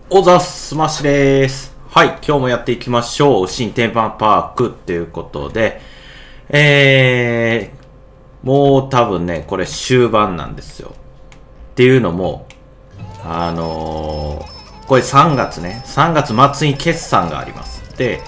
おざっすましです。はい、今日もやっていきましょう。新テーマパークっていうことで、もう多分ね、これ終盤なんですよ。っていうのも、これ3月ね、3月末に決算があります。で、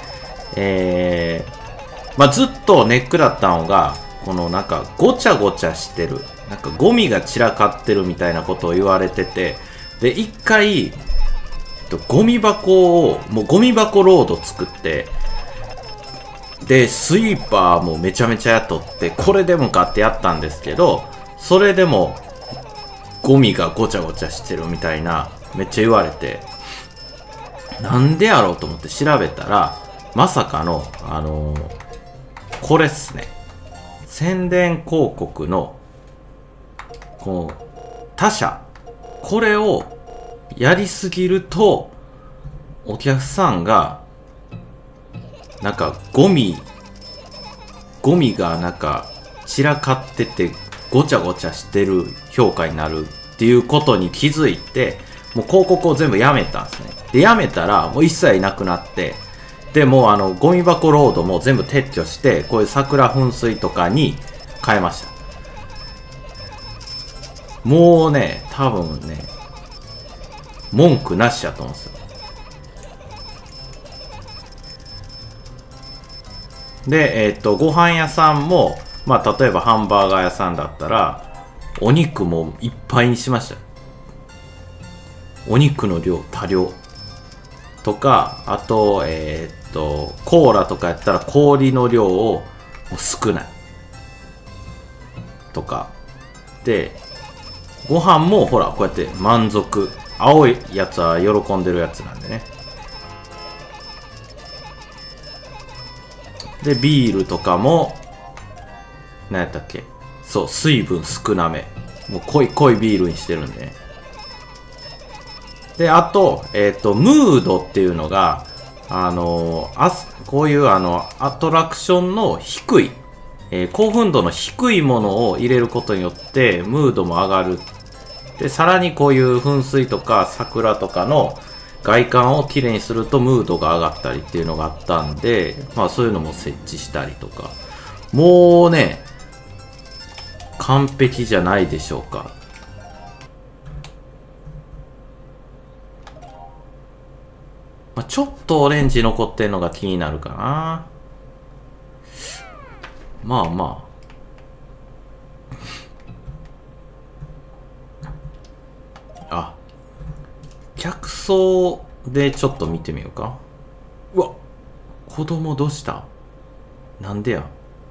ずっとネックだったのが、このなんかごちゃごちゃしてる、なんかゴミが散らかってるみたいなことを言われてて、で、一回、ゴミ箱を、もうゴミ箱ロード作って、で、スイーパーもめちゃめちゃ雇って、これでもかってやったんですけど、それでも、ゴミがごちゃごちゃしてるみたいな、めっちゃ言われて、なんでやろうと思って調べたら、まさかの、これっすね。宣伝広告の、こう、他社。これを、やりすぎると、お客さんが、なんかゴミがなんか散らかっててごちゃごちゃしてる評価になるっていうことに気づいて、もう広告を全部やめたんですね。で、やめたらもう一切なくなって、で、もうゴミ箱ロードも全部撤去して、こういう桜噴水とかに変えました。もうね、多分ね、文句なしやと思うんですよ。で、ご飯屋さんも、例えばハンバーガー屋さんだったら、お肉もいっぱいにしました。お肉の量、多量。とか、あと、コーラとかやったら氷の量を少ない。とか。で、ご飯もほら、こうやって満足。青いやつは喜んでるやつなんでね。で、ビールとかも、何やったっけ？そう、水分少なめ。もう濃いビールにしてるんでね。で、あと、ムードっていうのが、こういうアトラクションの低い、興奮度の低いものを入れることによって、ムードも上がる。で、さらにこういう噴水とか桜とかの外観をきれいにするとムードが上がったりっていうのがあったんで、そういうのも設置したりとか。もうね、完璧じゃないでしょうか。ちょっとオレンジ残ってんのが気になるかな。あ、客層でちょっと見てみようか。うわ、子供どうした？なんでや。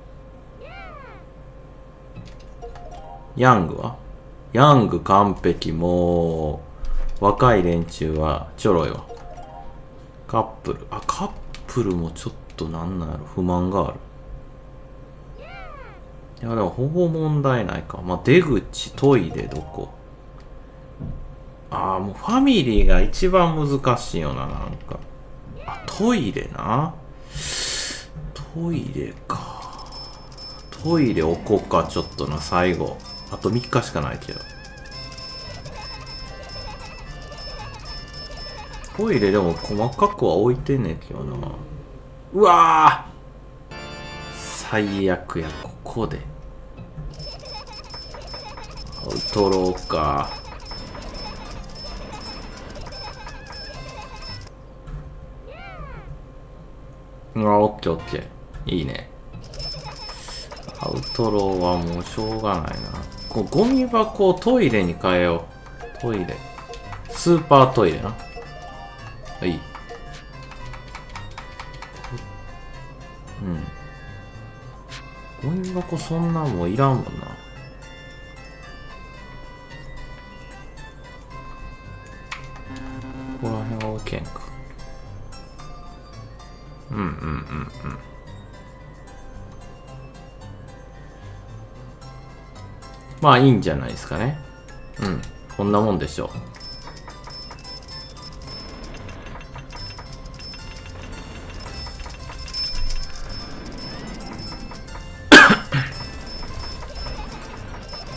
ヤングは？ヤング完璧。もう若い連中はちょろいわ。カップル、カップルもちょっとなんなんやろ、不満がある。いやでもほぼ問題ないか。出口、トイレ、どこ？もうファミリーが一番難しいよな、なんか。トイレな。トイレか。トイレ置こうか、ちょっとな、最後。あと3日しかないけど。トイレでも細かくは置いてんねんけどな。うわー、最悪や、ここで。アウトローか。オッケーオッケー。いいね。アウトローはもうしょうがないな。ゴミ箱をトイレに変えよう。トイレ。スーパートイレな。はい。ゴミ箱そんなもんいらんもんな。ここら辺は OK か。いいんじゃないですかね。こんなもんでしょう。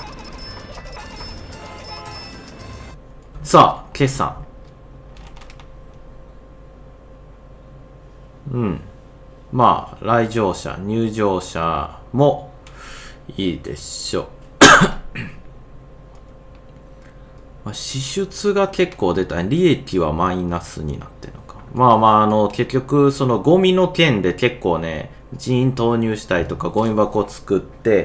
さあ、決算。 うん。まあ、来場者、入場者もいいでしょう。まあ、支出が結構出た。利益はマイナスになってるのか。まあまあ、結局、そのゴミの件で結構ね、人員投入したりとか、ゴミ箱を作って、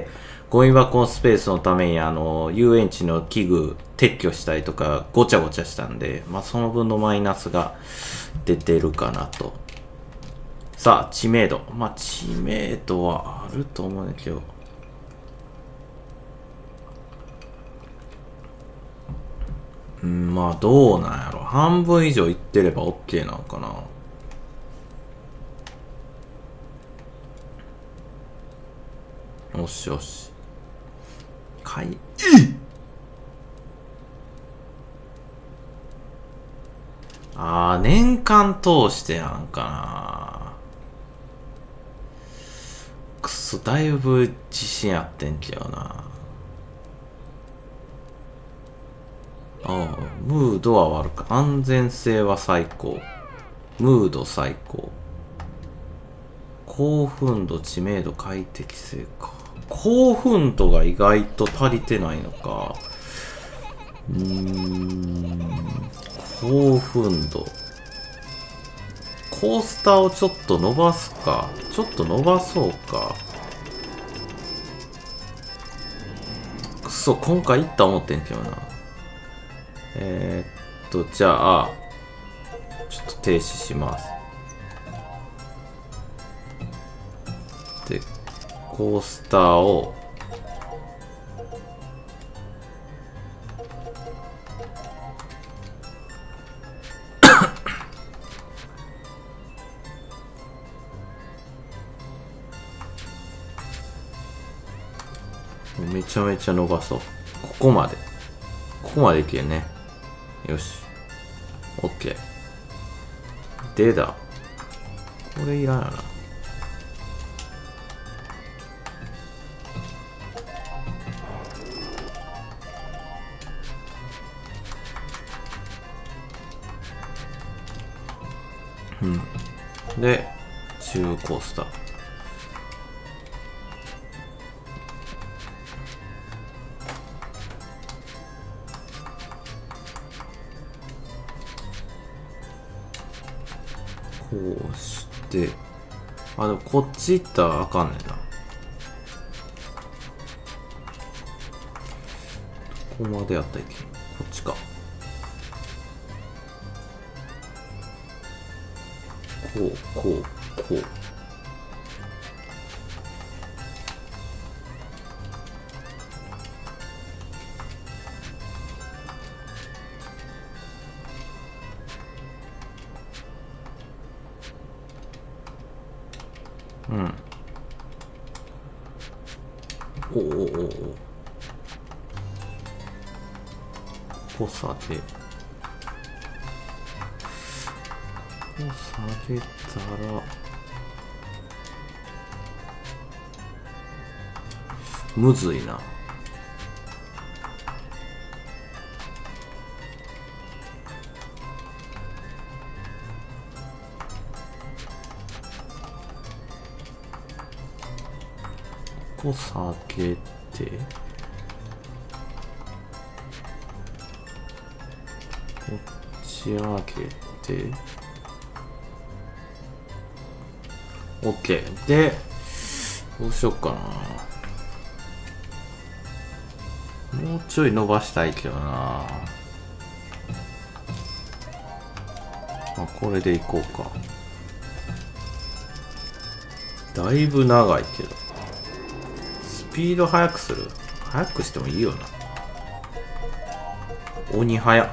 ゴミ箱のスペースのために、遊園地の器具撤去したりとか、ごちゃごちゃしたんで、まあ、その分のマイナスが出てるかなと。さあ、知名度。まあ、知名度はあると思うんだけど。まあ、どうなんやろ。半分以上いってれば OK なのかな。よしよし。年間通してなんかな。くそ、だいぶ自信あってんけどな。ムードは悪く、安全性は最高。ムード最高。興奮度、知名度、快適性か。興奮度が意外と足りてないのか。興奮度。コースターをちょっと伸ばすか。ちょっと伸ばそうか。くそ、今回いった思ってんけどな。じゃあ、ちょっと停止します。で、コースターを、めちゃめちゃ伸ばそう。ここまでいけんね。よし。OK。でだ。これいらんやな。で、中コースター。こうして、でもこっち行ったらあかんねんな。ここまでやったらいけん。こっちか。こう。ここ下げたら、むずいな。ここ下げて、こっち上げて、OK。で、どうしよっかな。もうちょい伸ばしたいけどな。まあ、これでいこうか。だいぶ長いけど。スピード速くする？速くしてもいいよな。鬼速。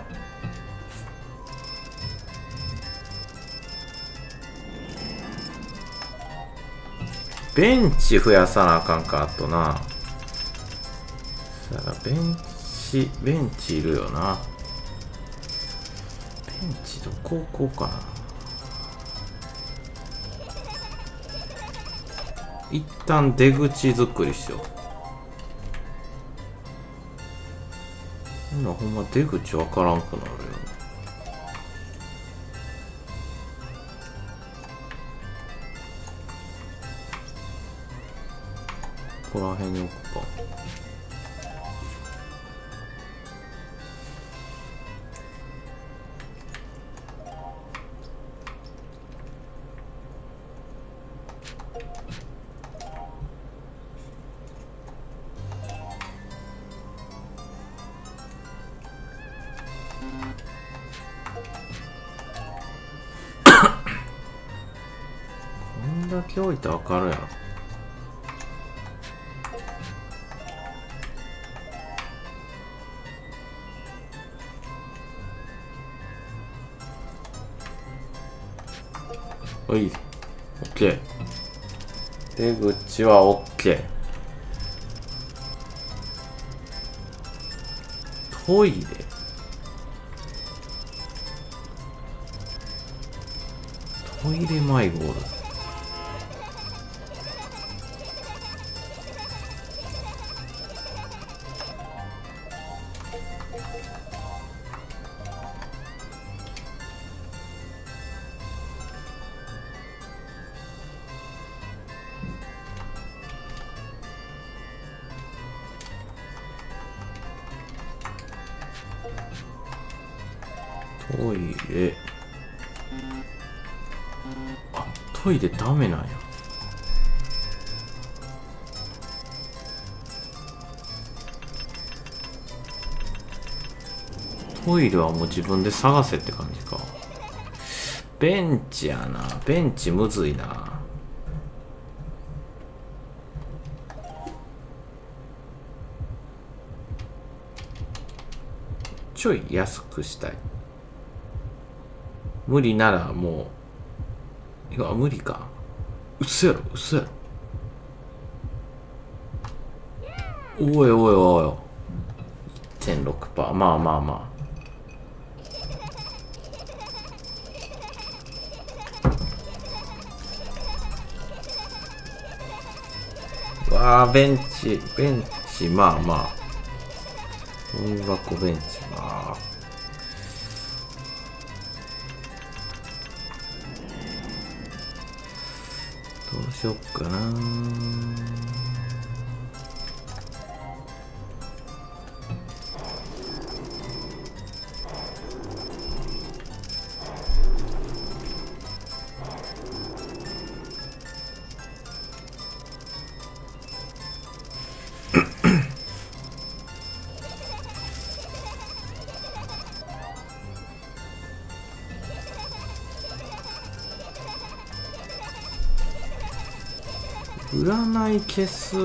ベンチ増やさなあかんか、あとな。ベンチいるよな。ベンチどこ置こうかな。一旦出口作りしよう。今ほんま出口わからんくなるよ。 こら辺に置くか。こんだけ置いたらわかるやろ。はい、OK。出口は OK。トイレ。トイレ迷子おる。トイレ。あ、トイレダメなんや。トイレはもう自分で探せって感じか。ベンチやな。ベンチむずいな。ちょい安くしたい。無理ならもう、いや、無理か。嘘やろ、嘘やろ。おいおいおい。1.6%。まあまあまあ。わあ、ベンチ、まあまあ。ゴミ箱ベンチ、まあ。どうしよっかな。占い消す。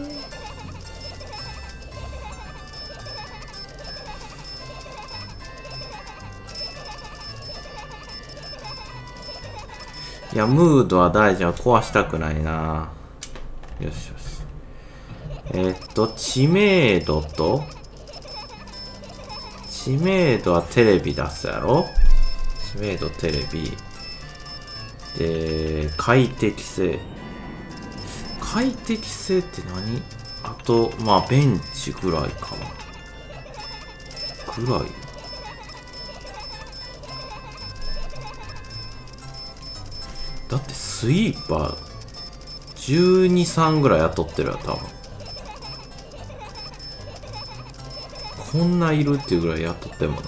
いや、ムードは大事は壊したくないな。よしよし。知名度はテレビ出すやろ。知名度テレビ。で、快適性って何？あと、まあ、ベンチぐらいかな。だってスイーパー12、3ぐらい雇ってるよ、多分。こんないるっていうぐらい雇ってもな。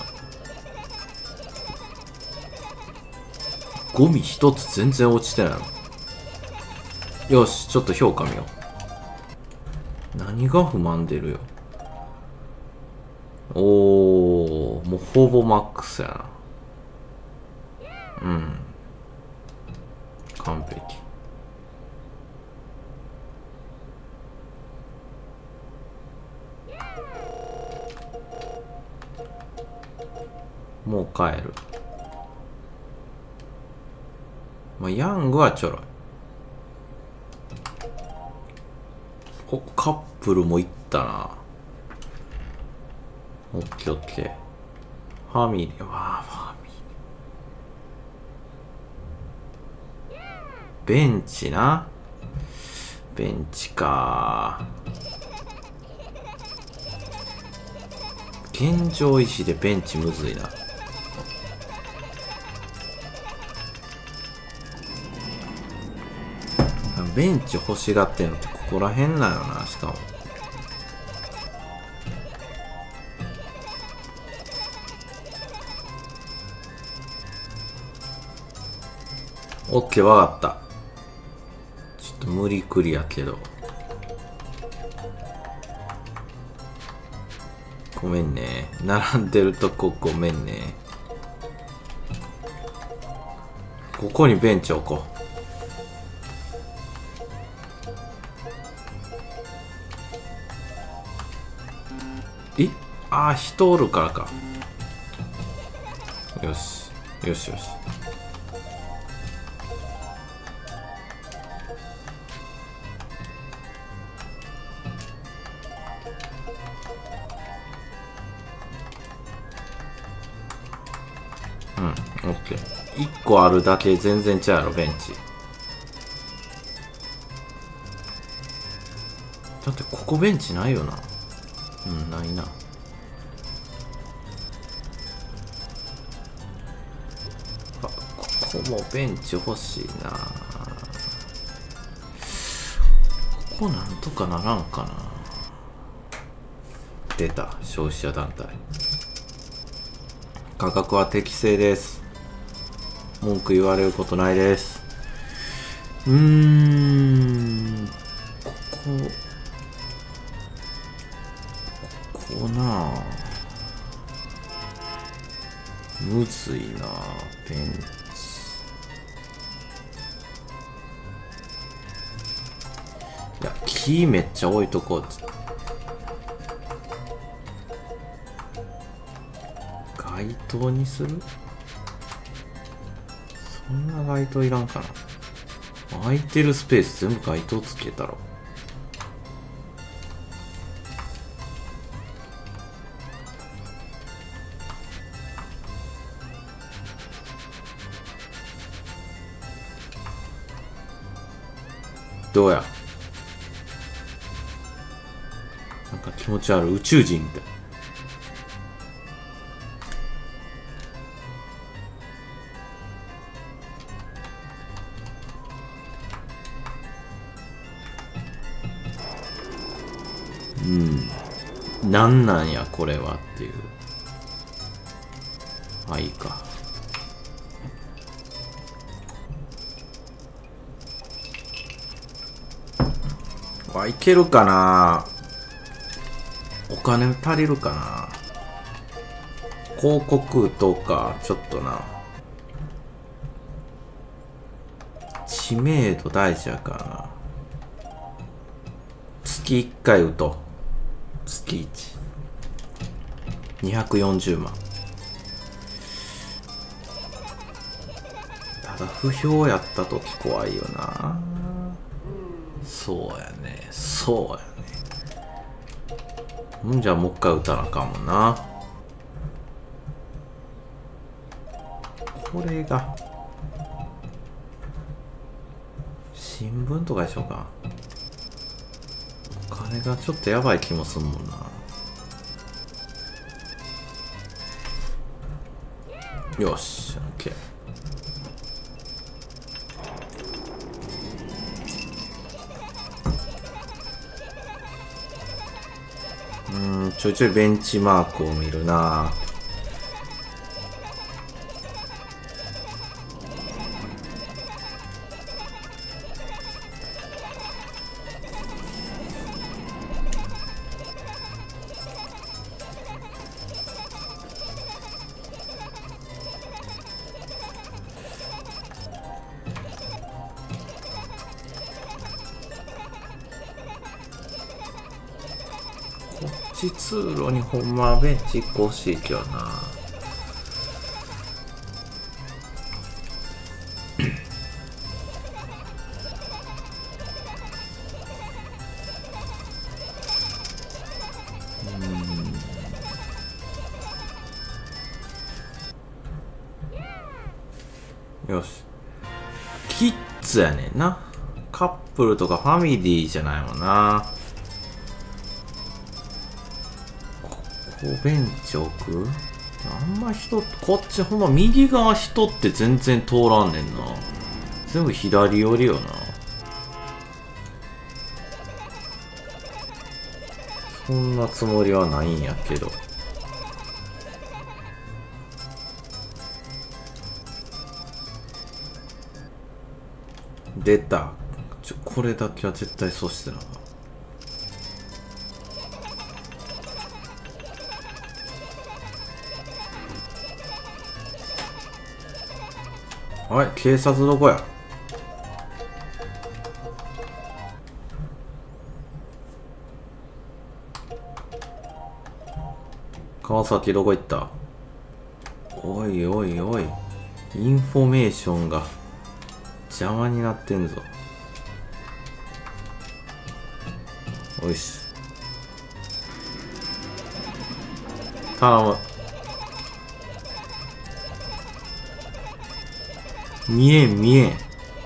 ゴミ一つ全然落ちてないの。よし、ちょっと評価見よう。何が不満出るよ。おー、もうほぼマックスやな。うん。完璧。もう帰る。まあ、ヤングはちょろい。お、カップルも行ったな。オッケーオッケー。ファミリー、ベンチな。ベンチか。現状維持でベンチむずいな。ベンチ欲しがってんのってこら辺なよな、しかも。オッケー、わかった。ちょっと無理くりやけど。ごめんね。並んでるとこごめんね。ここにベンチ置こう。え？ああ、人おるからか。よし。よしよし。うん、オッケー。1個あるだけ全然違うやろ、ベンチ。だってここベンチないよな。うん、ないな。あ、ここもベンチ欲しいな。ここなんとかならんかな。出た、消費者団体。価格は適正です。文句言われることないです。ここなあ、むずいな。ベンチ、いや、木めっちゃ置いとこう。街灯にする？そんな街灯いらんかな。空いてるスペース全部街灯つけたろ。どうや。なんか気持ち悪い宇宙人みたい。なんなんやこれはっていう。あ、いいか。いけるかな。お金足りるかな。広告とかちょっとな、知名度大事やからな。月1回打とう。月1、240万。ただ不評やった時怖いよな。そうやね、そうやね。じゃあもう一回打たなあかんもんな。これが新聞とかでしょうか。お金がちょっとやばい気もするもんな。よし、オッケー。ちょいちょいベンチマークを見るな。通路にほんまはベンチ1個欲しいけどな。よし、キッズやねんな。カップルとかファミリーじゃないもんな。ベンチ置く？あんま人、こっちほんま右側人って全然通らんねんな。全部左寄りよな。 そんなつもりはないんやけど。出た。これだけは絶対そうしてな。はい、警察どこや。川崎どこ行った。おいおいおい、インフォメーションが邪魔になってんぞ。おいし、頼む。見えん見えん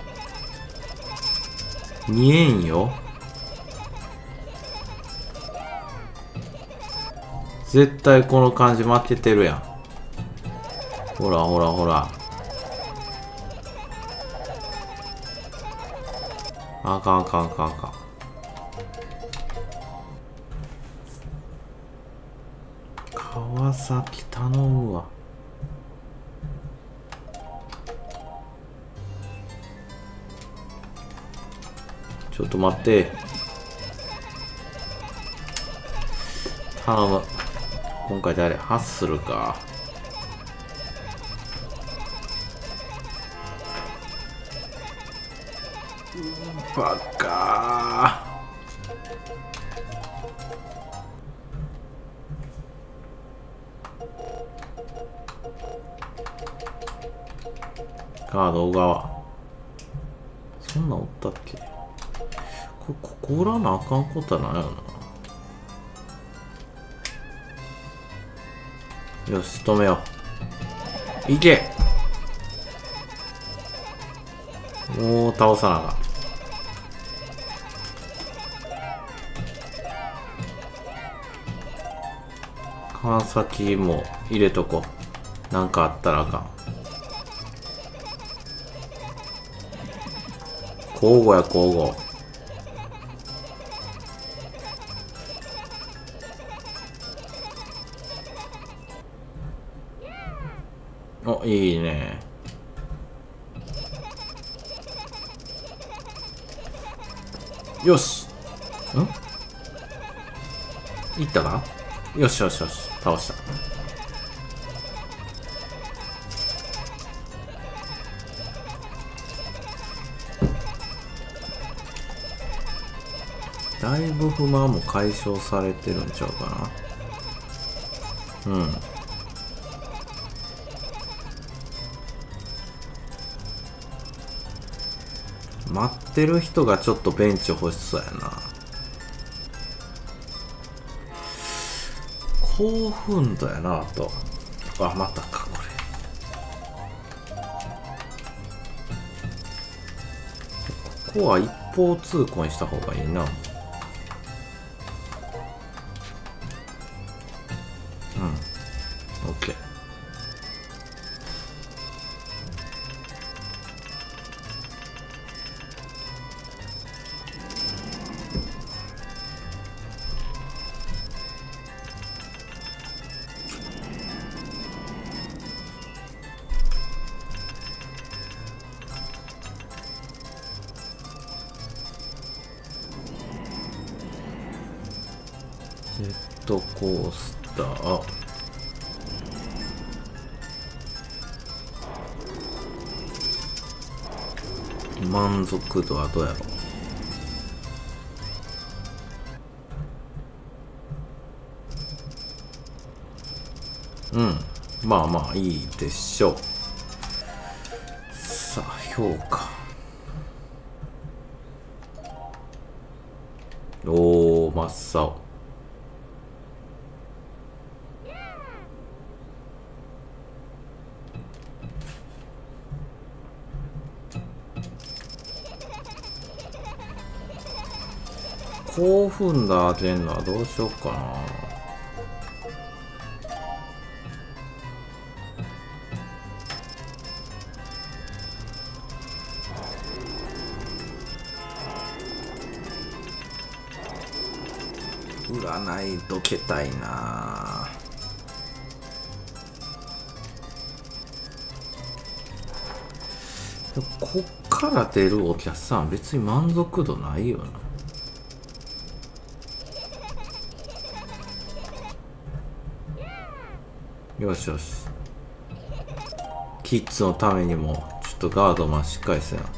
見えんよ。絶対この感じ負けてるやん。ほらほらほら。あかんあかんあかんあかん。川崎頼むわ。ちょっと待って。頼む。今回誰？ハッスルか。バカー。カード小川。そんなんおったっけ？ここおらなあかんことはないよな。よし、止めよう。いけ。もう倒さなあかん。川崎も入れとこう。なんかあったらあかん。交互や交互。お、いいね。よし。いったか。よしよしよし、倒した。だいぶ不満も解消されてるんちゃうかな。うん。待ってる人がちょっとベンチ欲しそうやな。興奮度やな。あと、あ、またかこれ。ここは一方通行にした方がいいな。オッケー。ジェットコースター。満足度はどうやろう。うん、まあまあいいでしょう。さあ評価。おー、真っ青。興奮だけんのはどうしようかな。 占いどけたいな。こっから出るお客さん別に満足度ないよな。よしよし、キッズのためにもちょっとガードマンしっかりせな。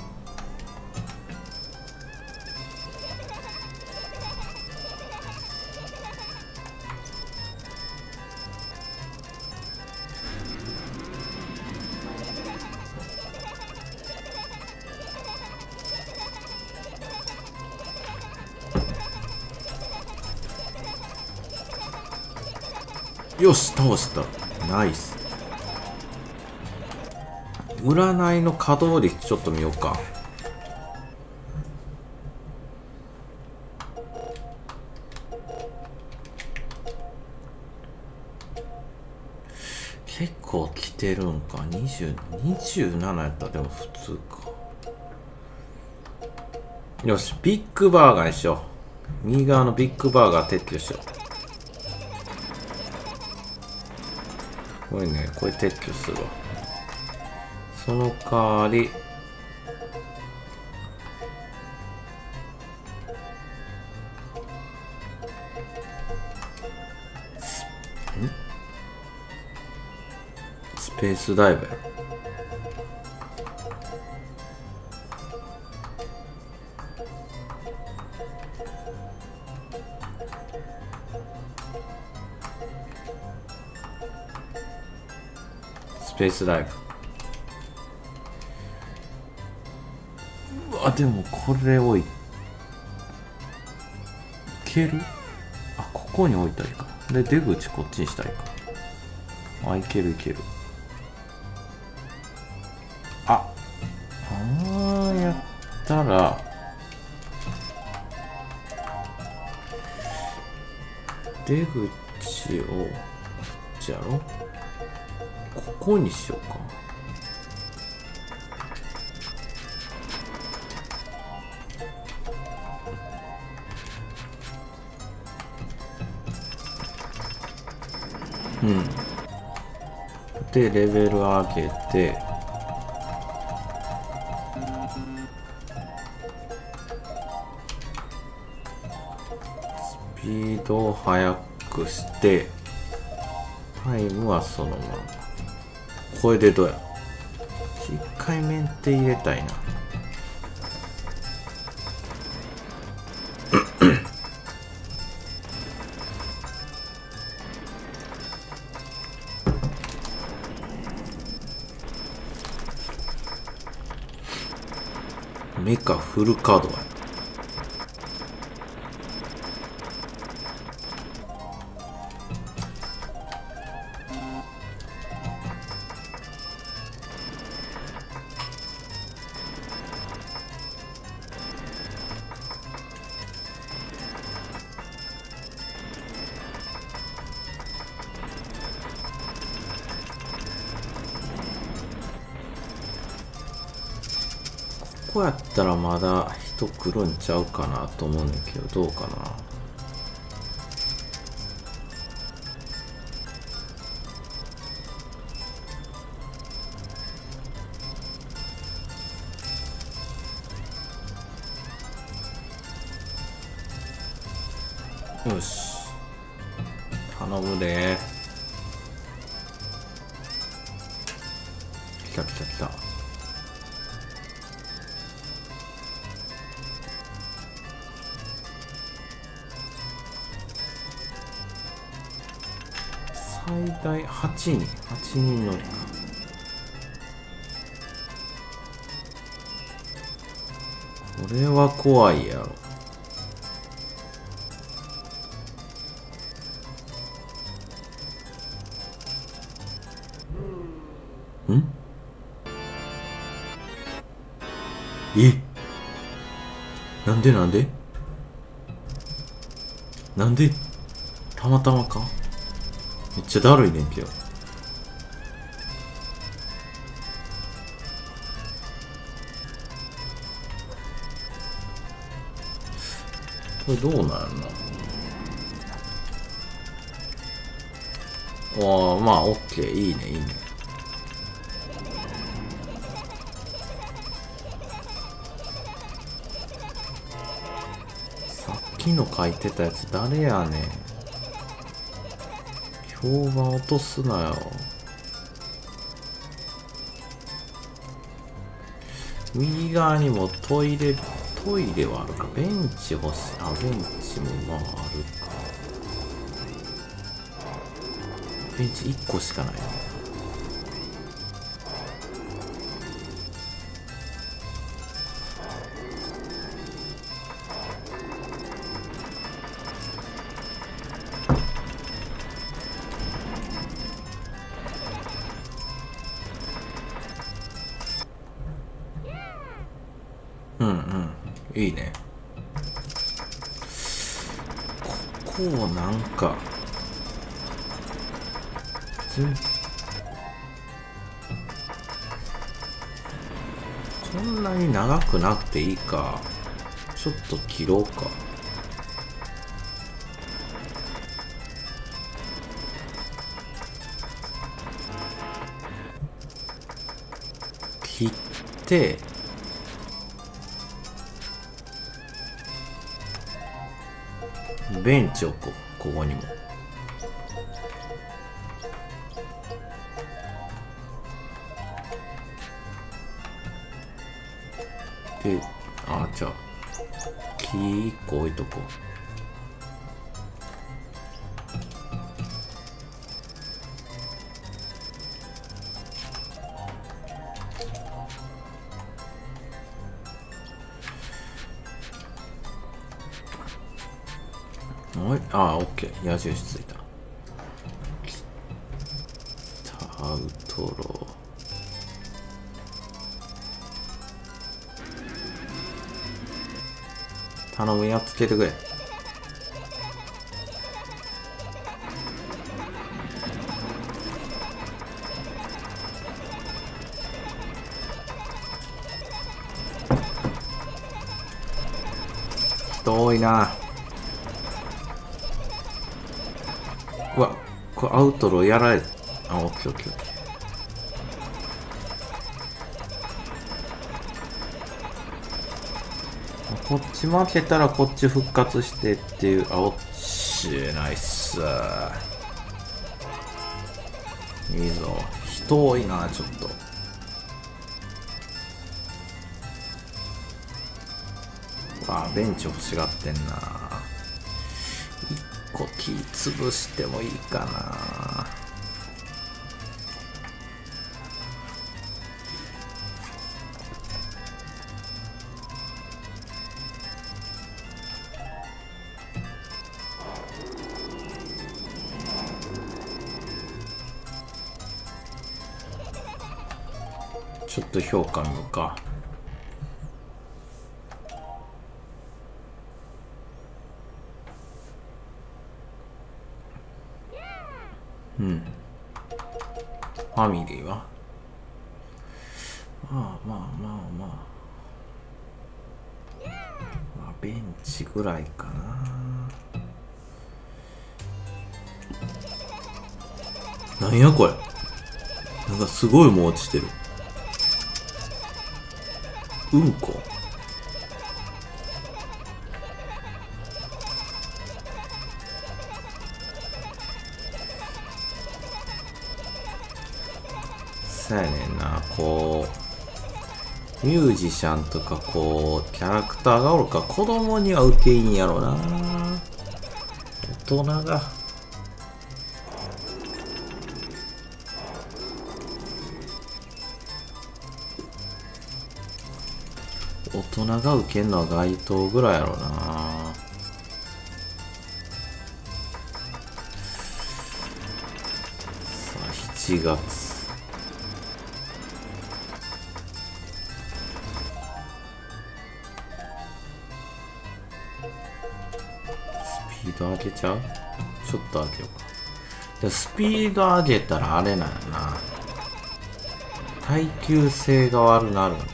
よし、倒した。ナイス。占いの稼働率ちょっと見ようか。結構来てるんか。27やったらでも普通か。よし、ビッグバーガーにしよう。右側のビッグバーガー撤去しよう。これね、これ撤去するわ。その代わりスペースダイブや。スペースダイブ。うわ、でもこれ置いける？あ、ここに置いたらいいか。で、出口こっちにしたらいいか。あ、いけるいける。ああ、やったら出口をじゃろ、ここにしようか。うん。で、レベル上げて、スピードを速くして、タイムはそのまま。これでどうや。一回メンテ入れたいな。メカフルカードや。ここやったらまだ人来るんちゃうかなと思うんだけど、どうかな。よし、頼むで。来た来た来た。最大8人乗りか。これは怖いやろ。ん？え？なんでなんで？なんで？たまたまか？めっちゃだるいねんけど。これどうなんやろな。 おー、まあオッケー、いいねいいね。さっきの書いてたやつ誰やねん。評判落とすなよ。右側にもトイレはあるか。ベンチ欲しい。あ、ベンチもまああるか。ベンチ1個しかない。うんうん、いいね。ここをなんかこんなに長くなくていいか。ちょっと切ろうか。切ってベンチをここにも。で、あ、じゃあ木1個置いとこう。はい、あ、オッケー、矢印ついた。アウトロー。頼む、やっつけてくれ。人多いな。うわ、これアウトローやられる。あ、オッケーオッケーオッケー。こっち負けたらこっち復活してっていう。あ、おっしナイス。いいぞ。人多いな、ちょっと。あ、ベンチ欲しがってんな。一個木潰してもいいかな。ちょっと評価見るか。うん。ファミリーはまあまあまあまあ。まあ、ベンチぐらいかな。なんやこれ。なんかすごいもう落ちてる。うんこ。そうやねんな。こうミュージシャンとかこうキャラクターがおるから子供には受けいいんやろな。大人が受けんのは街頭ぐらいやろな。さあ7月。スピード上げちゃう？ちょっと上げようか。でスピード上げたらあれなんやな。耐久性が悪なるんか。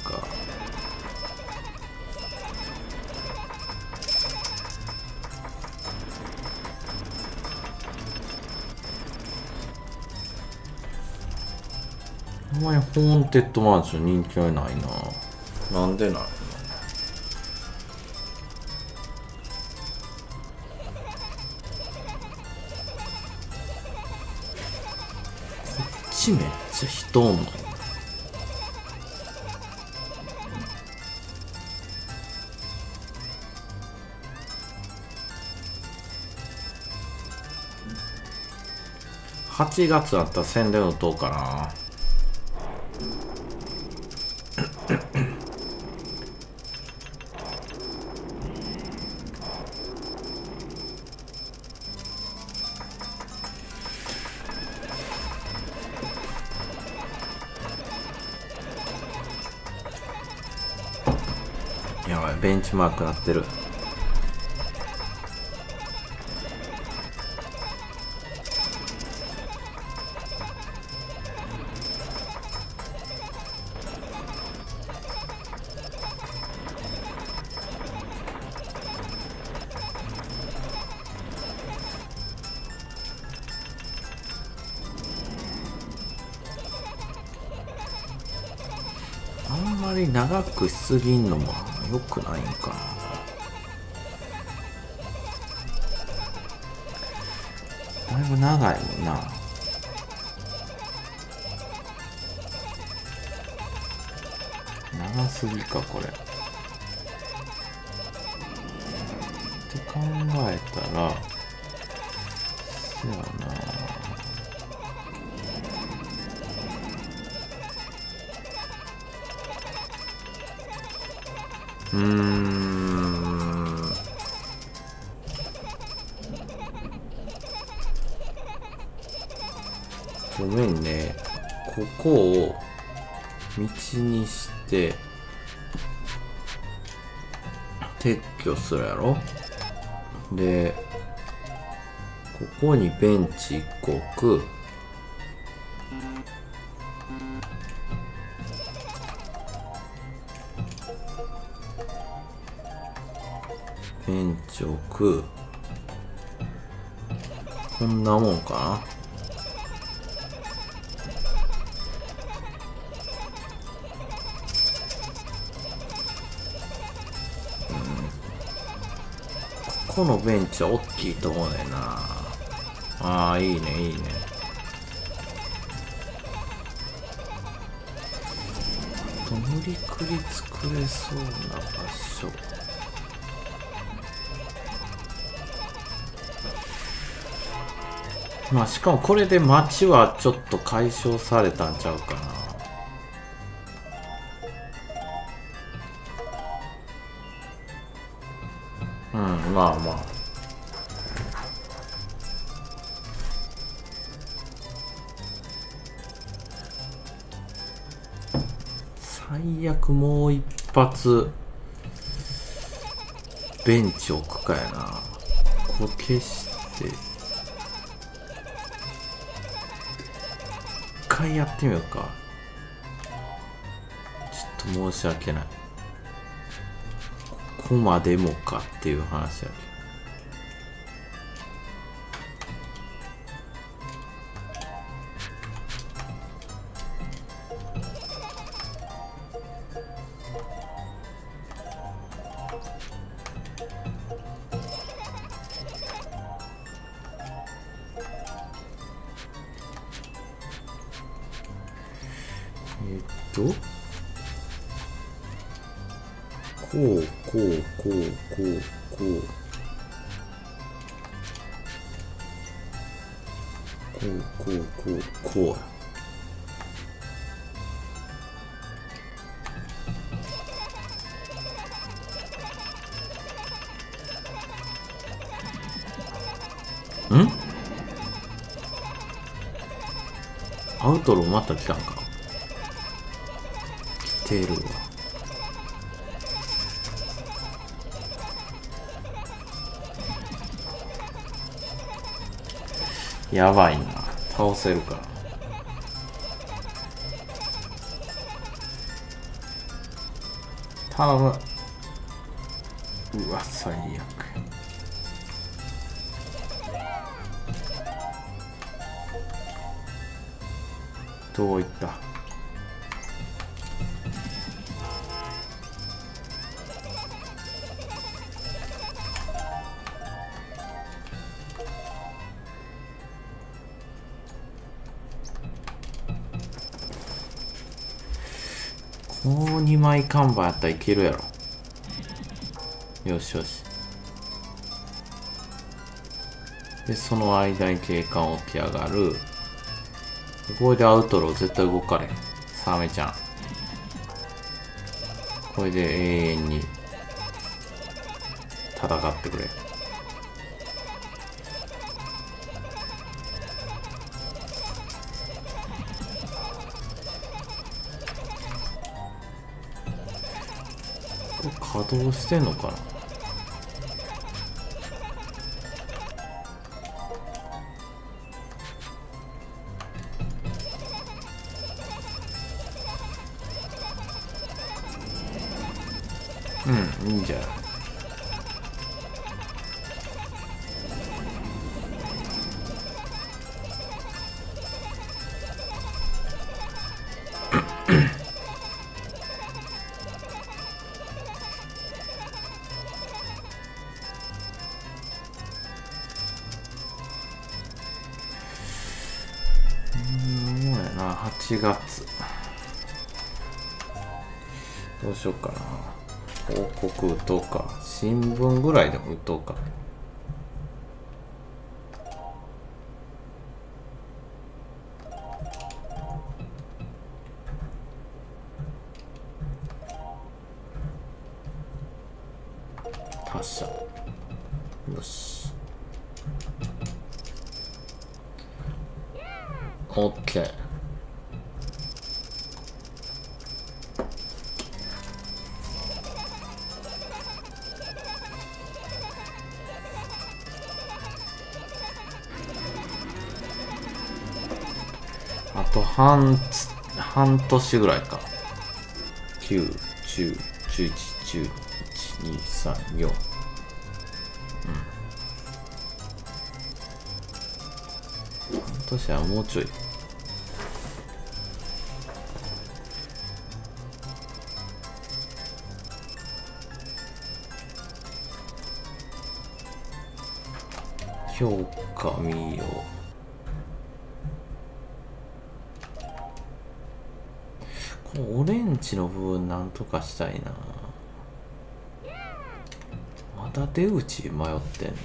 んまりホーンテッドマンション人気はないな。なんでないの？こっちめっちゃ人おんの。8月あったら宣伝打とうかな。やばい、ベンチマークなってる。あんまり長くしすぎんのも良くないんかな。だいぶ長いもんな。長すぎかこれ。って考えたらそやな。ごめんね。ここを道にして撤去するやろ。で、ここにベンチ1個置く。ベンチ置く。こんなもんかな。このベンチは大きいと思うねんな。ああ、いいね、いいね。あと無理くり作れそうな場所。まあしかもこれで街はちょっと解消されたんちゃうかな。まあまあ。最悪もう一発ベンチ置くかやな。ここ消して一回やってみようか。ちょっと申し訳ない。ここまでもかっていう話やけど。こうこうこうこうこうこうこうこうこうや。アウトローまた来たんか。来てるわ。やばいな。倒せるか。頼む。うわ、最悪。どういった。 もう2枚看板やったらいけるやろ。よしよし。で、その間に警官起き上がる。これでアウトロー絶対動かれん。サメちゃん。これで永遠に戦ってくれ。これ稼働してんのかな。うん、いいんじゃない。もうやな、8月。どうしようかな。広告打とうか。新聞ぐらいでも打とうか。発射。よし。OK。あと半年ぐらいか。9、10、11、12、1、2、3、4。半年はもうちょい。評価見よう。このオレンジの部分なんとかしたいな。まだ出口迷ってんの。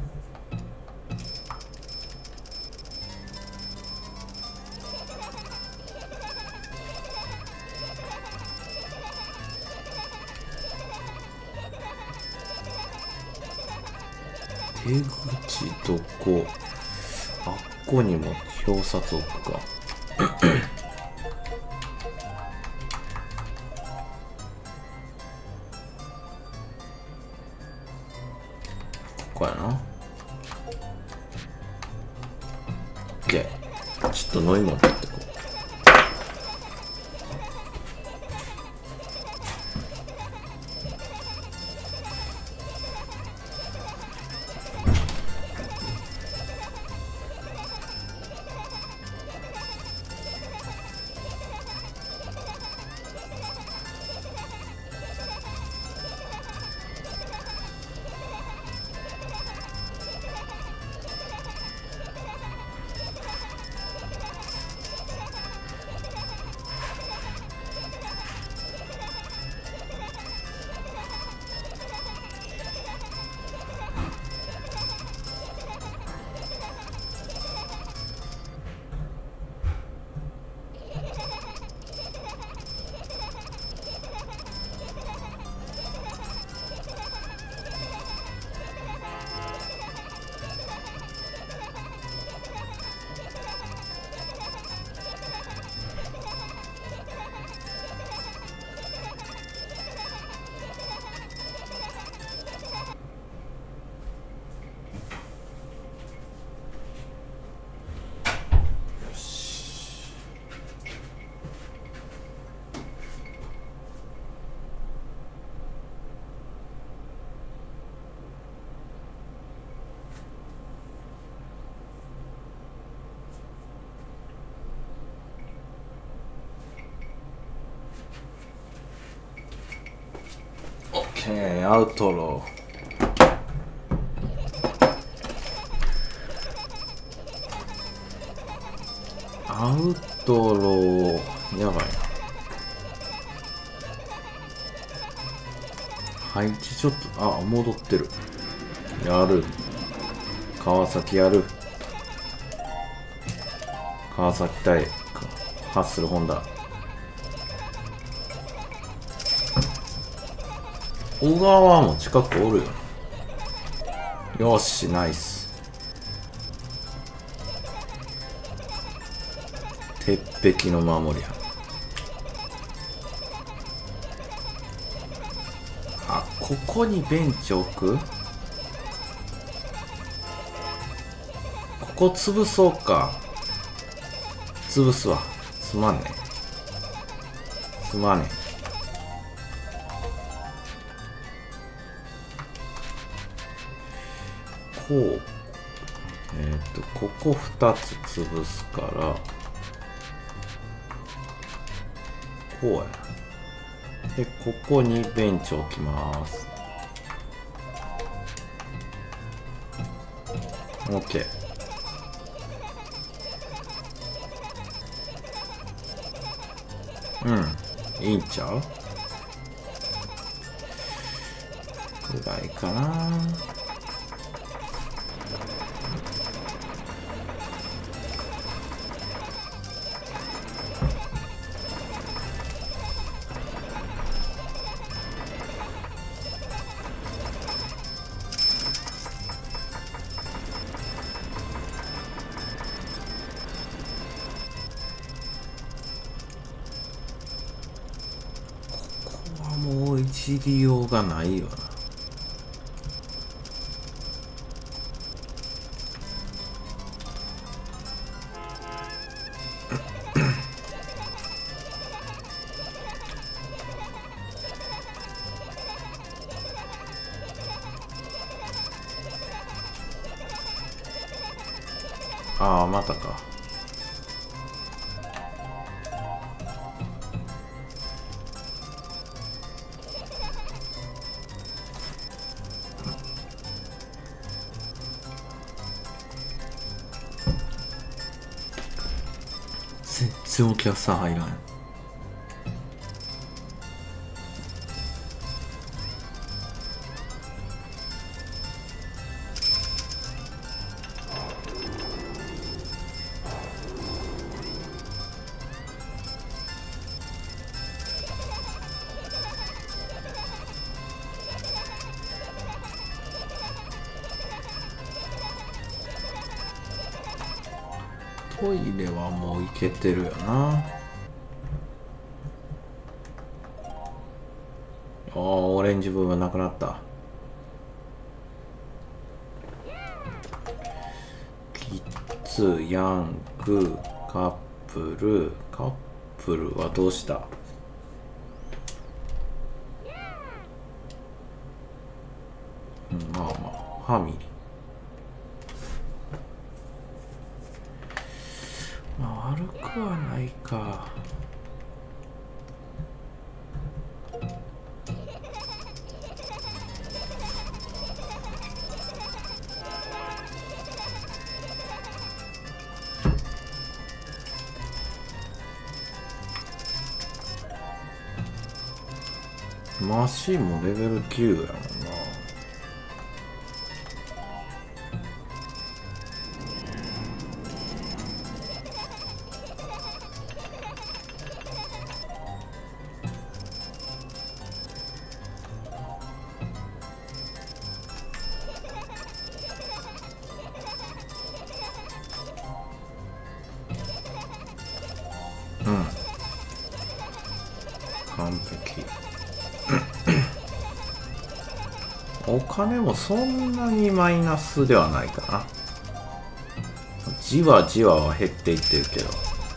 出口どこ。あっこにも表札置くか。ここやな。で、ちょっと飲み物取ってこう。アウトロー。アウトロー、やばいな。 配置ちょっと、あ、戻ってる。やる。川崎やる。川崎対ハッスルホンダ。小川も近くおるよ。よし、ナイス。鉄壁の守りや。あ、ここにベンチ置く？ここ潰そうか。潰すわ。すまんね。すまねえ。こう。ここ2つ潰すから、こうや。で、ここにベンチ置きます。OK。うん。いいんちゃう？ぐらいかな。もう一利用がないよな。ああ、またか。全然お客さん入らん。トイレはもう行けてるよな。ああ、オレンジ部分なくなった。キッズ、ヤング、カップル。カップルはどうした？まあまあ、ファミリー。まあ悪くはないか。マシンもレベル9やもんな。うん。完璧。お金もそんなにマイナスではないかな。じわじわは減っていってるけど。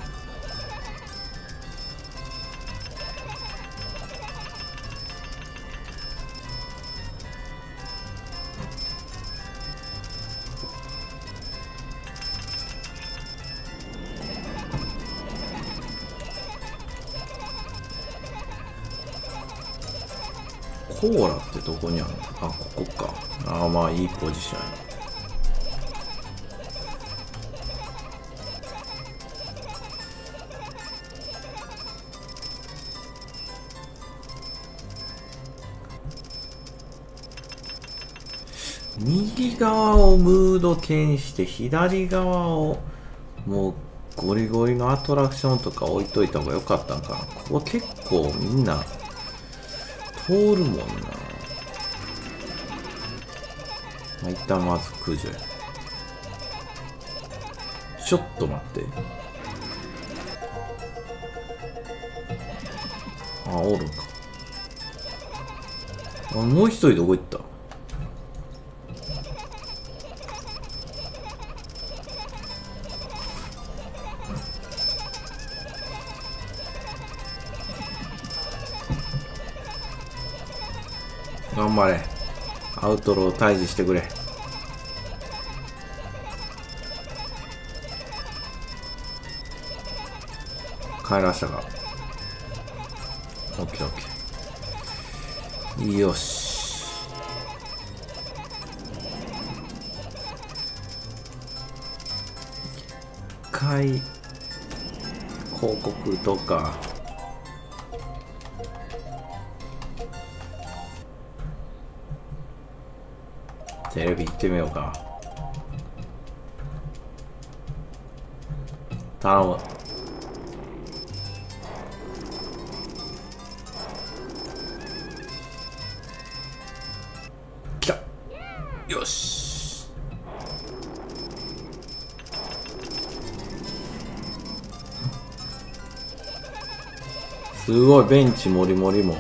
コーラってどこにあるの？あ、ここか。ああ、まあいいポジションやな。 右側をムード系にして左側をもうゴリゴリのアトラクションとか置いといた方が良かったんかな。ここ結構みんな通るもんな。まあ、一旦まず駆除や。ちょっと待って。あ、おるか。あ、もう一人どこ行った？頑張れ。アウトロー退治してくれ。帰らしたか。オッケーオッケー。よし。一回広告とかテレビ行ってみようか。頼む。来た。よし。すごいベンチもりもりも。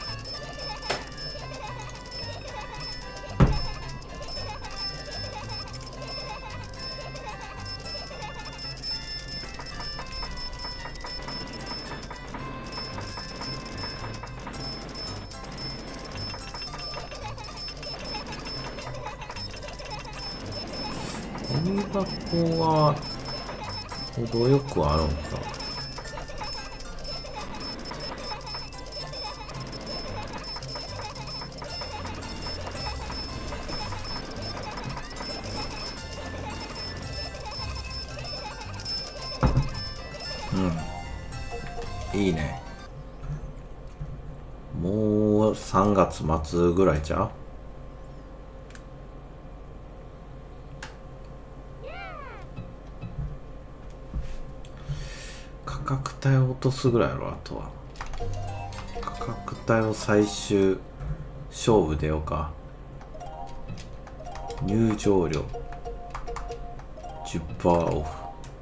ゴミ箱は程よくあるんか。うん、いいね。もう3月末ぐらいちゃう？価格帯を落とすぐらいやろ。あとは価格帯を最終勝負出ようか。入場料 10% オフ、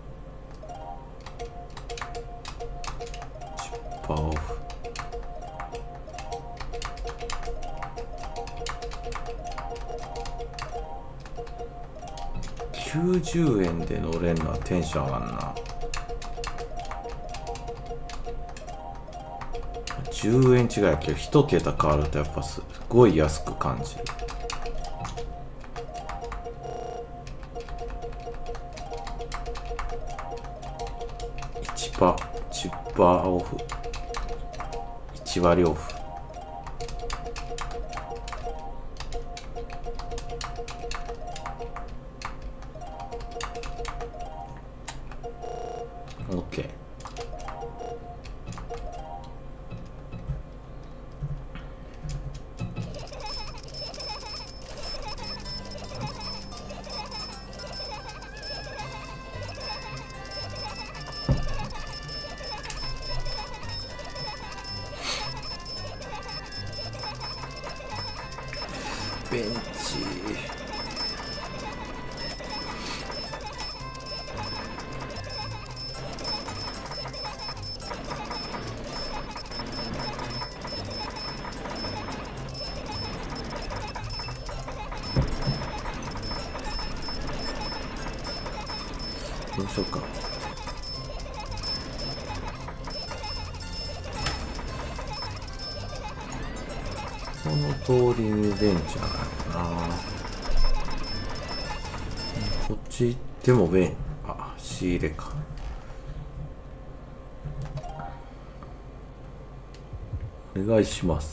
10% オフ。90円で乗れんのはテンション上がんな。10円違いやけど1桁変わるとやっぱすごい安く感じる。1%、10% オフ、1割オフ。OK。ベンチどうしようか。その通りにベンチやないかな。こっち行っても仕入れか。お願いします。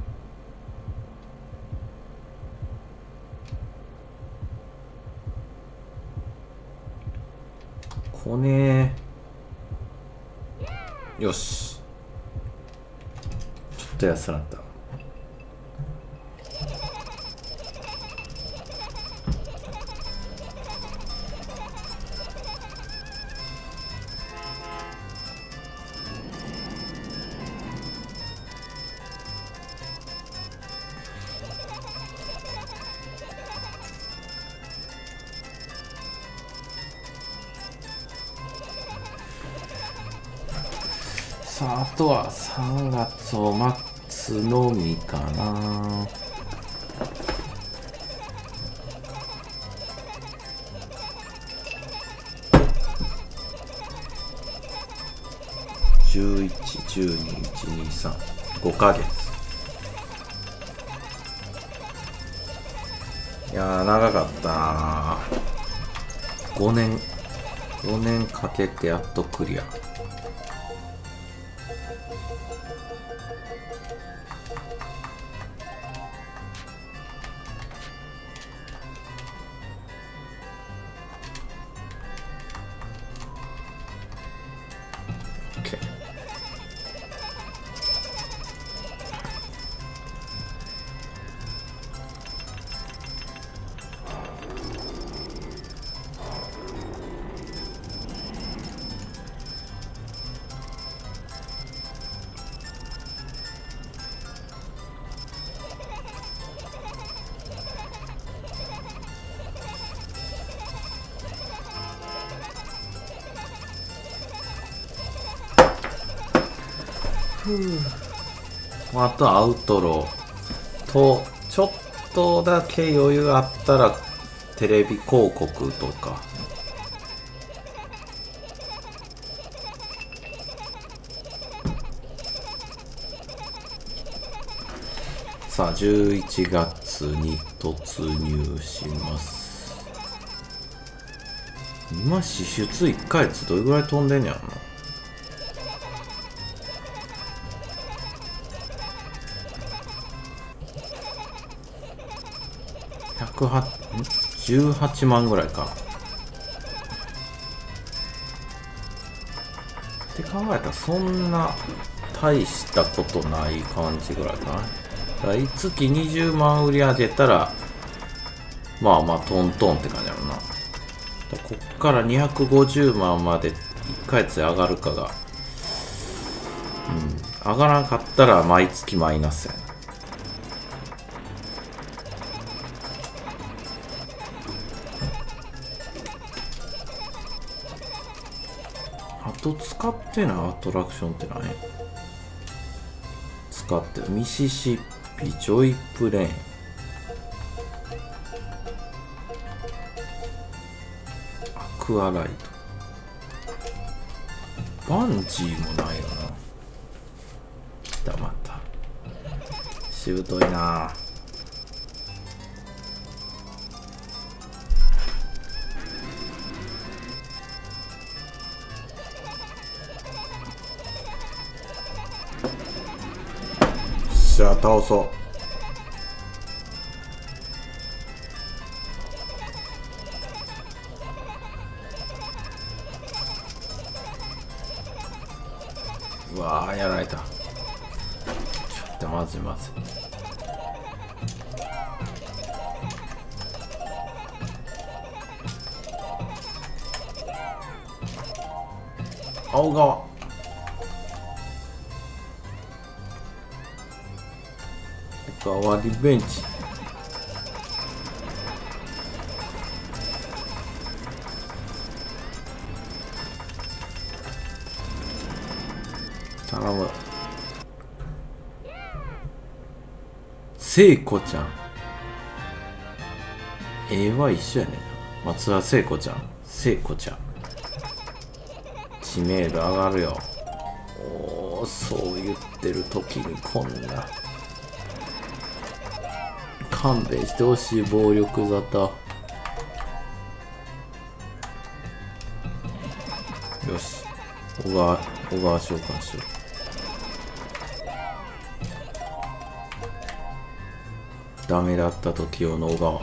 こねー。よし。ちょっと安くなった。 さあ、あとは3月を待つのみかな。11、12、1、2、3、5ヶ月。いやー、長かったなー。5年かけてやっとクリア。あとアウトローとちょっとだけ余裕あったらテレビ広告とか。さあ11月に突入します。今支出1ヶ月どれぐらい飛んでんやろな。18万ぐらいか。って考えたらそんな大したことない感じぐらいかな。だから月20万売り上げたらまあまあトントンって感じやろな。こっから250万まで1ヶ月で上がるかが、上がらなかったら毎月マイナスやな。あと使ってないアトラクションって何？使ってるミシシッピジョイプレーン、アクアライト、バンジーもないよな。来たまた。しぶといな。じゃあ倒そう。うわーやられた。ちょっとまずいまずい。青側側リベンジ。頼む。聖子ちゃん。は一緒やねんな。松田聖子ちゃん。聖子ちゃん。知名度上がるよ。おー、そう言ってる時にこんな。勘弁してほしい、暴力沙汰。よし、小川召喚しよう。ダメだった時用の小川。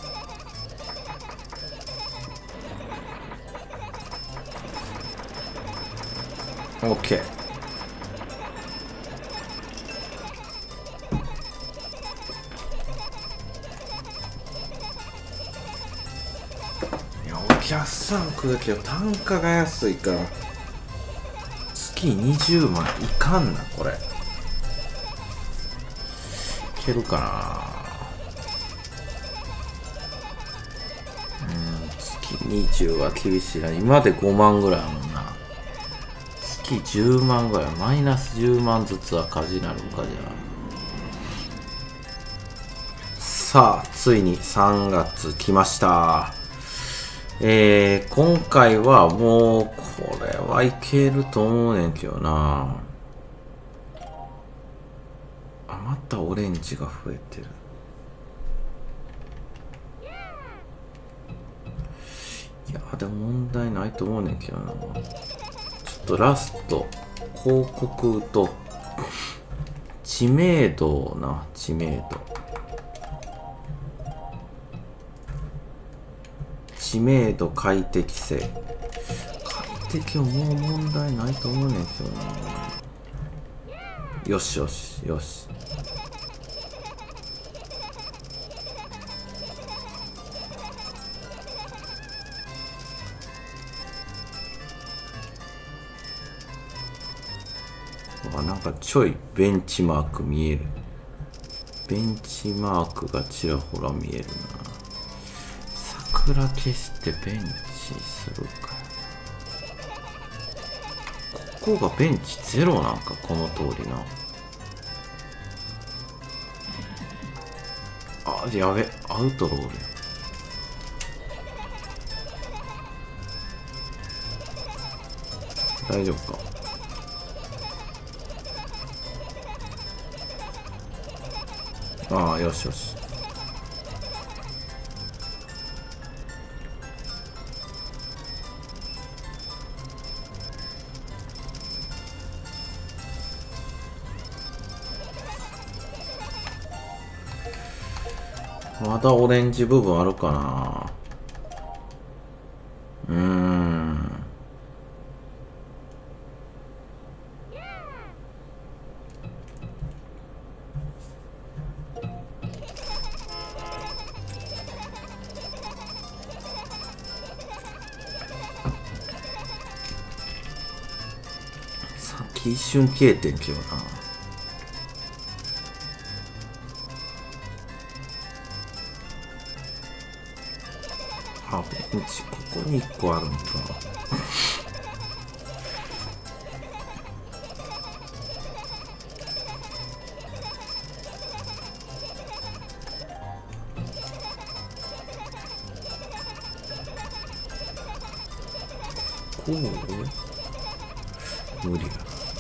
オッケー。お客さん来るけど単価が安いから月20万いかんな。これいけるかな。月20は厳しいな。今で5万ぐらいあるもんな。月月10万ぐらい、マイナス10万ずつ赤字になるんか。じゃあさあついに3月来ました。今回はもうこれはいけると思うねんけどな。あ、またオレンジが増えてる。いやでも問題ないと思うねんけどな。ちょっとラスト広告と知名度な。知名度、知名度、快適性。快適はもう問題ないと思うねんけどな。よしよしよし。なんかちょいベンチマーク見える。ベンチマークがちらほら見えるな。桜消してベンチするか。ここがベンチゼロなんか、この通りな。あ、やべ、アウトロールや。大丈夫か。ああ、よしよし。まだオレンジ部分あるかな。さっき一瞬消えてんけどな。あ、ベンチここに1個あるんか。こう無理や。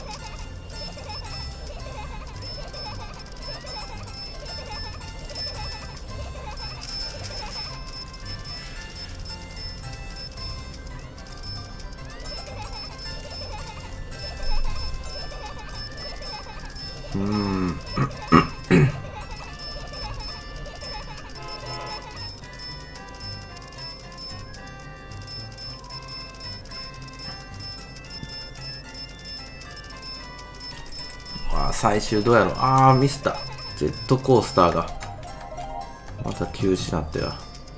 最終どうやろう。あーミスった。ジェットコースターがまた休止なってや。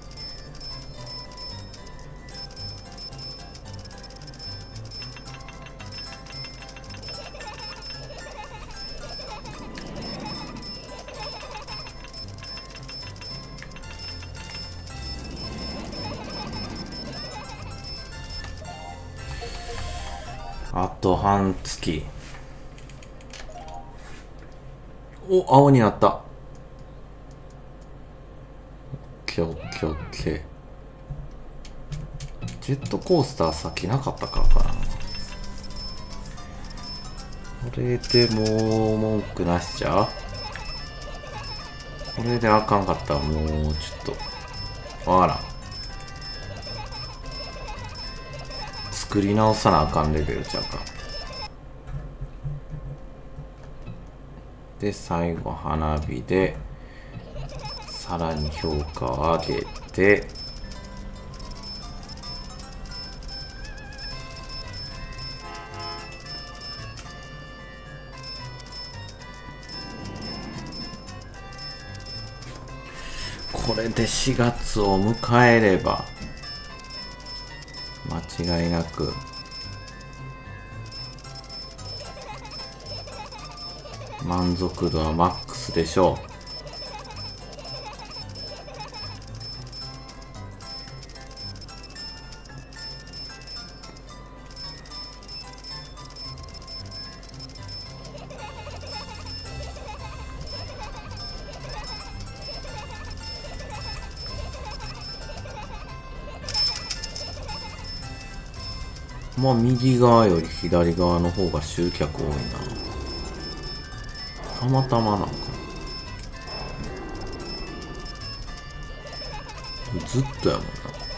あと半月。お、青になった。オッケーオッケーオッケー。ジェットコースター先なかったからかな。これでもう文句なしじゃ。これであかんかったらもうちょっとわからん。作り直さなあかんレベルちゃうか。で最後花火でさらに評価を上げて、これで4月を迎えれば間違いなく満足度はマックスでしょう。 まあ右側より左側の方が集客多いな。たまたまなんかな。ずっとやもんな。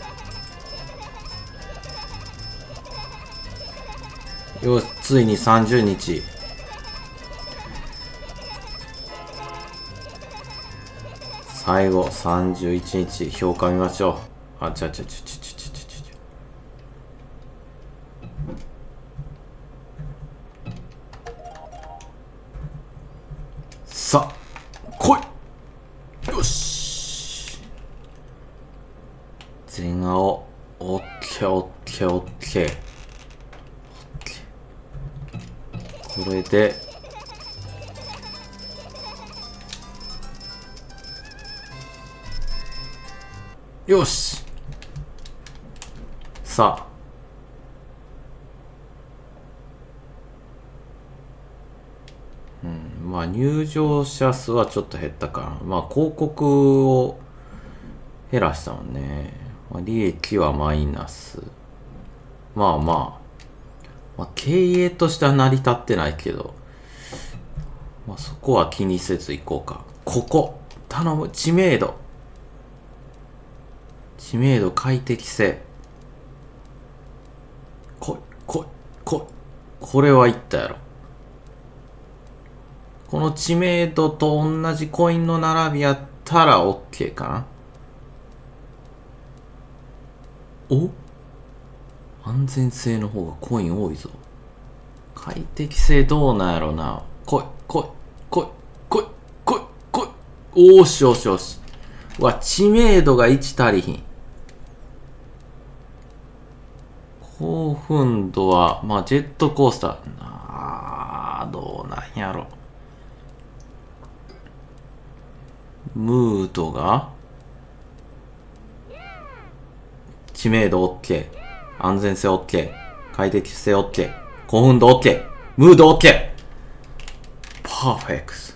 よし、ついに30日。最後31日評価見ましょう。あ、さあ来い。よし、全青。オッケーオッケーオッケー。これでよし。さあまあ入場者数はちょっと減ったかな。まあ広告を減らしたもんね。まあ、利益はマイナス。まあ経営としては成り立ってないけど、まあそこは気にせず行こうか。ここ頼む。知名度、快適性。来い。これはいったやろ。この知名度と同じコインの並びやったら OK かな。お、安全性の方がコイン多いぞ。快適性どうなんやろな。来い。おーし。うわ、知名度が1足りひん。興奮度は、まあジェットコースター。どうなんやろ。ムードが知名度 OK、 安全性 OK、 快適性 OK、 興奮度 OK、 ムード OK、 パーフェクト。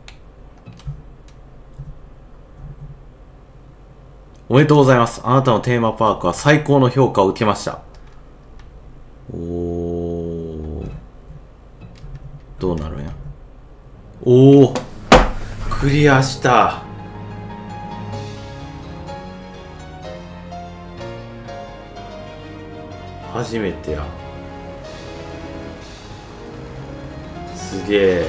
おめでとうございます。あなたのテーマパークは最高の評価を受けました。おー、どうなるんや。おー、クリアした。初めてや。すげえ。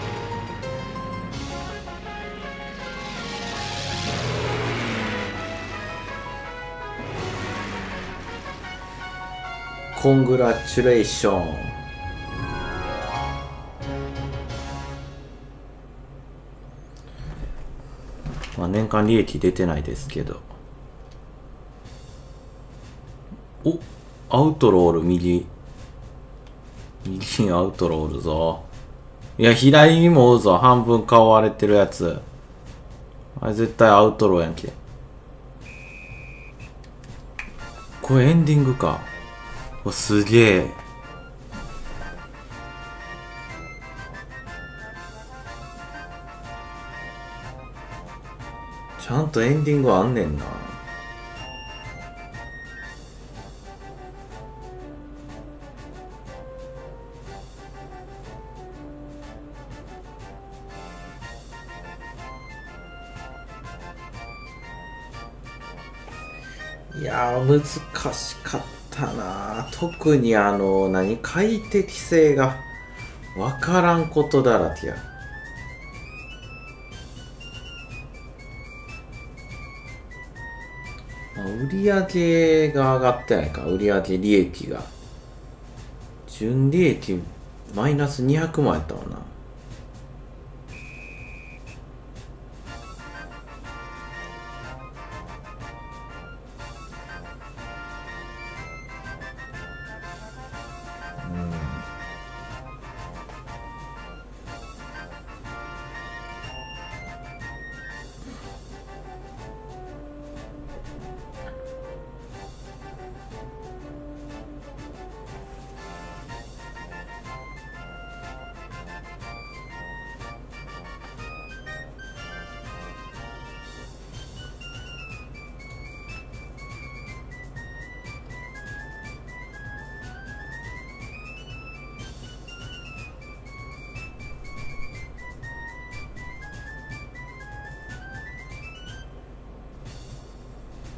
コングラチュレーション。まあ年間利益出てないですけど。お、アウトロール右アウトロールぞ。いや、左にもおるぞ。半分顔割れてるやつ。あれ絶対アウトローやんけ。これエンディングか。お、すげえ。ちゃんとエンディングあんねんな。いやー、難しかったな。特に快適性がわからんことだらけや。売り上げが上がってないか。売り上げ利益が純利益マイナス200万やったもんな。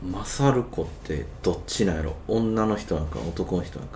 マサルコってどっちなんやろ。女の人なんか男の人なんか。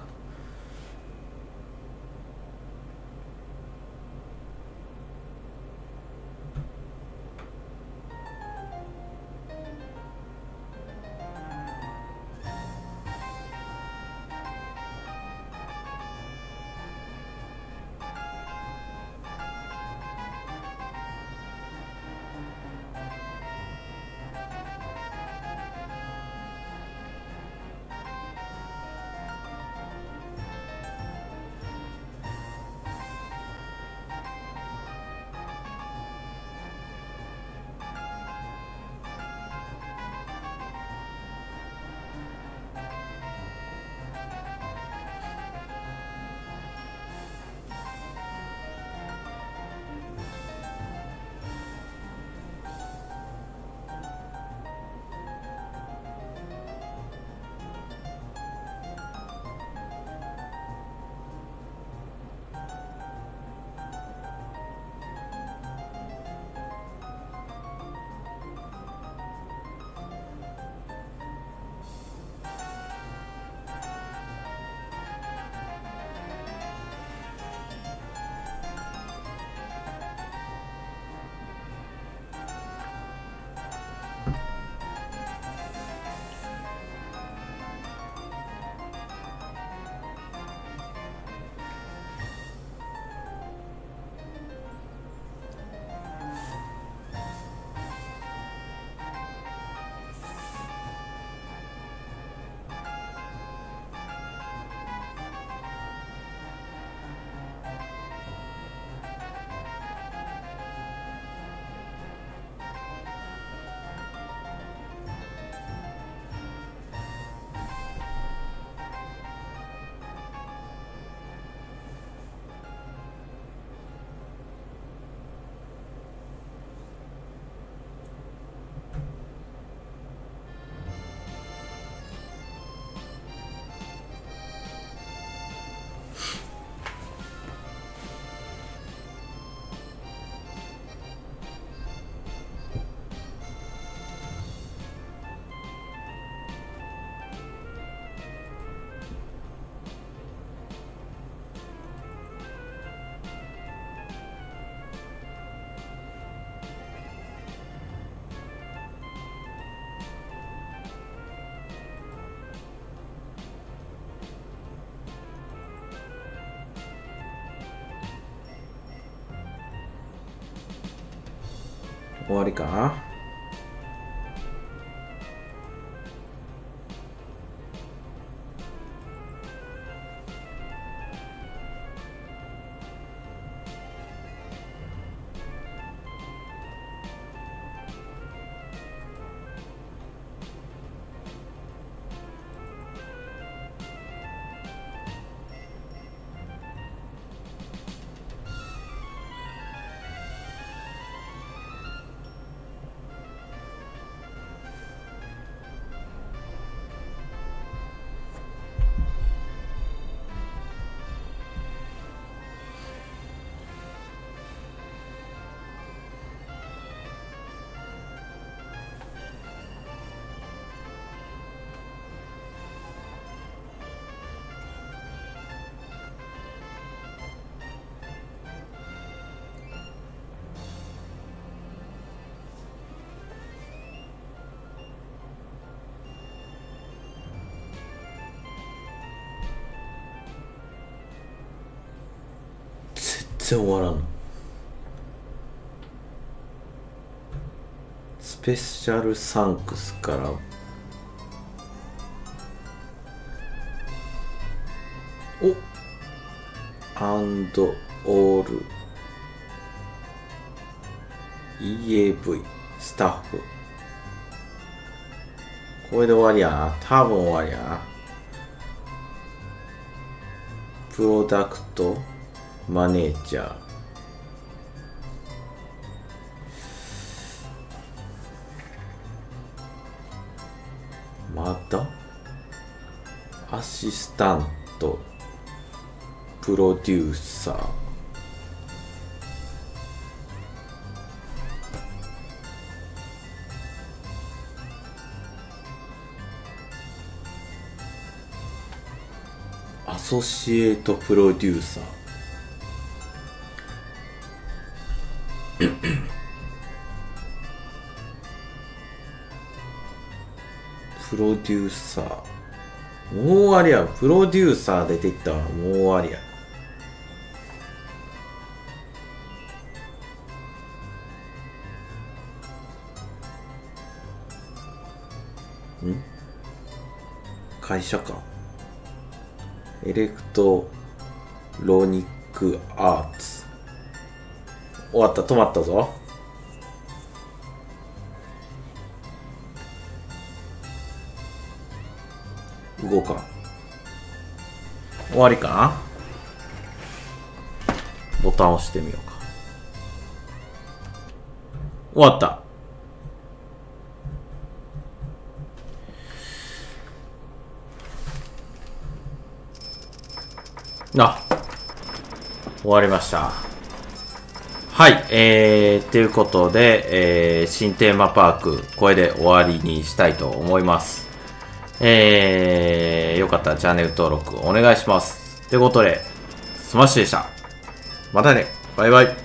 終わりかな。全然終わらんの。スペシャルサンクスからアンドオール EAV スタッフ、これで終わりやな。多分終わりやな。プロダクトマネージャー、またアシスタントプロデューサー、 アソシエイトプロデューサープロデューサーもう終わりや。プロデューサー出てきたわ。もう終わりや。会社か。エレクトロニックアーツ。終わった。止まったぞ。動かん。終わりかな。ボタン押してみようか。終わった。終わりました。はい、ということで、新テーマパーク、これで終わりにしたいと思います。よかったらチャンネル登録お願いします。ということで、スマッシュでした。またね。バイバイ。